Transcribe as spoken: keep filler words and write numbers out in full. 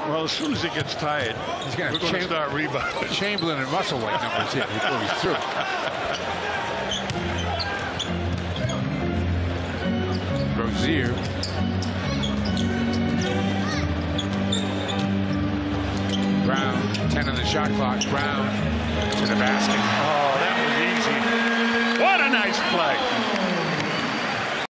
Well, as soon as he gets tired, he's going to Cham start rebounding. Chamberlain and Musselwhite numbers here before he's through. Rozier. Brown, ten on the shot clock. Brown to the basket. Oh, that was easy. What a nice play.